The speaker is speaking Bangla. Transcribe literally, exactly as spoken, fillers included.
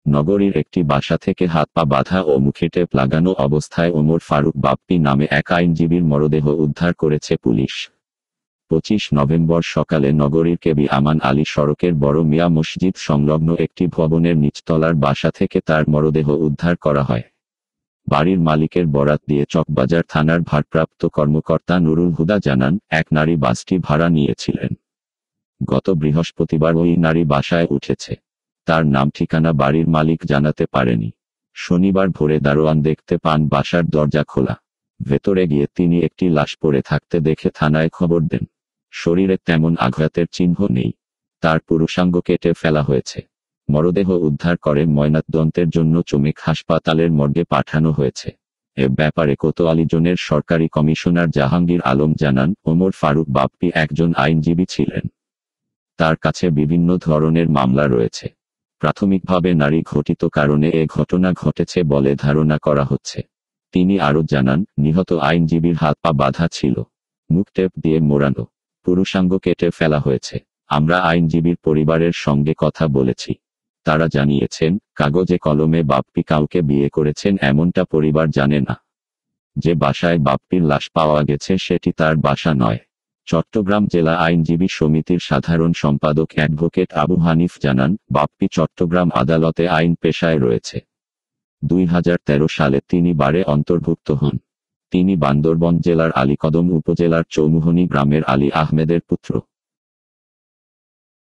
নগরীর একটি বাসা থেকে হাত পা বাঁধা ও মুখে টেপ লাগানো অবস্থায় ওমর ফারুক বাপ্পি নামে এক আইনজীবীর মরদেহ উদ্ধার করেছে পুলিশ। পঁচিশ নভেম্বর সকালে নগরীর কেবি আমান আলী সড়কের বড় মিয়া মসজিদ সংলগ্ন একটি ভবনের নিচতলার বাসা থেকে তার মরদেহ উদ্ধার করা হয়। বাড়ির মালিকের বরাত দিয়ে চকবাজার থানার ভারপ্রাপ্ত কর্মকর্তা নুরুল হুদা জানান, এক নারী বাসটি ভাড়া নিয়েছিলেন। গত বৃহস্পতিবার ওই নারী বাসায় উঠেছে। তার নাম ঠিকানা বাড়ির মালিক জানাতে পারেনি। শনিবার ভোরে দারোয়ান দেখতে পান বাসার দরজা খোলা। ভেতরে গিয়ে তিনি একটি লাশ পড়ে থাকতে দেখে থানায় খবর দেন। শরীরে তেমন আঘাতের চিহ্ন নেই। তার পুরুষাঙ্গ কেটে ফেলা হয়েছে। মরদেহ উদ্ধার করে ময়নাতদন্তের জন্য চমেক হাসপাতালের মর্গে পাঠানো হয়েছে। এ ব্যাপারে কোতোয়ালি জোনের সরকারি কমিশনার জাহাঙ্গীর আলম জানান, ওমর ফারুক বাপ্পি একজন আইনজীবী ছিলেন। তার কাছে বিভিন্ন ধরনের মামলা রয়েছে। প্রাথমিকভাবে নারী ঘটিত কারণে এ ঘটনা ঘটেছে বলে ধারণা করা হচ্ছে। তিনি আরও জানান, নিহত আইনজীবীর হাত পা বাঁধা ছিল, মুখ টেপ দিয়ে মোড়ানো, পুরুষাঙ্গ কেটে ফেলা হয়েছে। আমরা আইনজীবীর পরিবারের সঙ্গে কথা বলেছি। তারা জানিয়েছেন, কাগজে কলমে বাপ্পি কাউকে বিয়ে করেছেন এমনটা পরিবার জানে না। যে বাসায় বাপ্পির লাশ পাওয়া গেছে সেটি তার বাসা নয়। চট্টগ্রাম জেলা আইনজীবী সমিতির সাধারণ সম্পাদক অ্যাডভোকেট আবু হানিফ জানান, বাপ্পি চট্টগ্রাম আদালতে আইন পেশায় রয়েছে। দুই হাজার তেরো সালে তিনি বারে অন্তর্ভুক্ত হন। তিনি বান্দরবন জেলার আলীকদম উপজেলার চৌমুহনী গ্রামের আলী আহমেদের পুত্র।